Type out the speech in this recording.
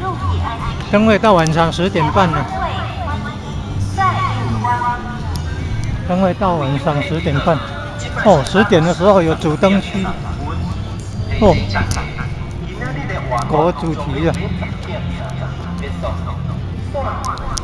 灯会到晚上10点半了。灯会到晚上10点半。哦，10点的时候有主灯区。哦，国主题啊。